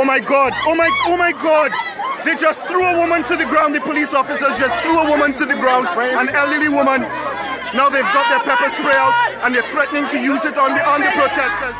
Oh my God, oh my God. They just threw a woman to the ground. The police officers just threw a woman to the ground, an elderly woman. Now they've got their pepper spray out and they're threatening to use it on the protesters.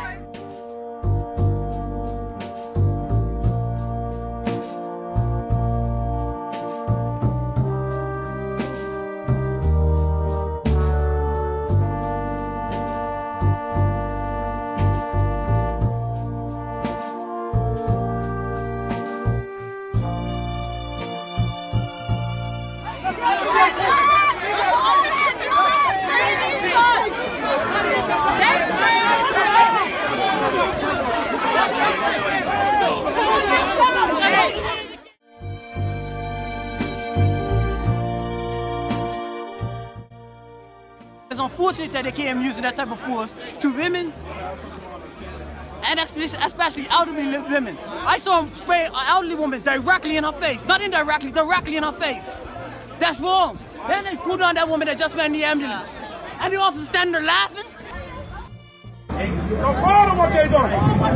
It's unfortunate that they came using that type of force to women, and especially elderly women. I saw them spray an elderly woman directly in her face, not indirectly, directly in her face. That's wrong. Then they put on that woman that just went in the ambulance, and the officer standing there laughing. They're proud of what they done.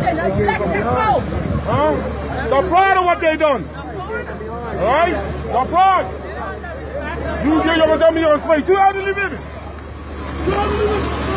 Huh? They're proud of what they done. Alright? They're proud. You're gonna tell me you're gonna spray 2 elderly women. 2 elderly women.